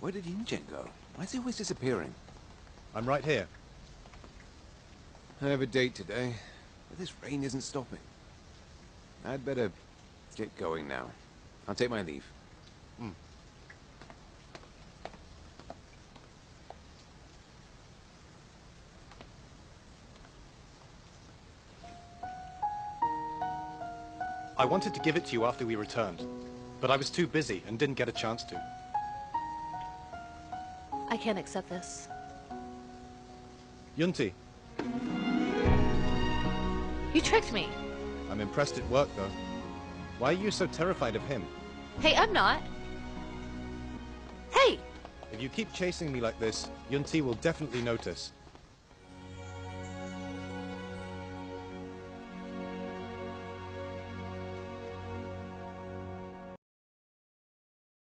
Where did Yunchen go? Why is he always disappearing? I'm right here. I have a date today, but this rain isn't stopping. I'd better get going now. I'll take my leave. I wanted to give it to you after we returned, but I was too busy and didn't get a chance to. I can't accept this. Yunti, You tricked me. I'm impressed it worked though. Why are you so terrified of him? Hey, I'm not. Hey! If you keep chasing me like this, Yunti will definitely notice.